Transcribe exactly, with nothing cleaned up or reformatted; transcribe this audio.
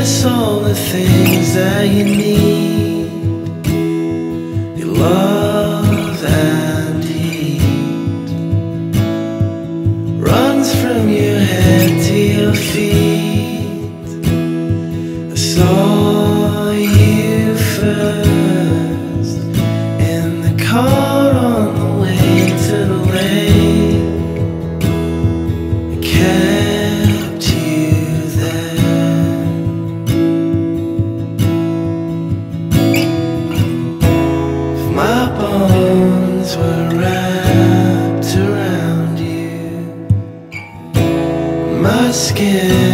possess all the things that you need, your love and heat runs from your head to your feet. I saw you first in the car on the way to the lake. I kept you there. If my bones were wrapped around you, my skin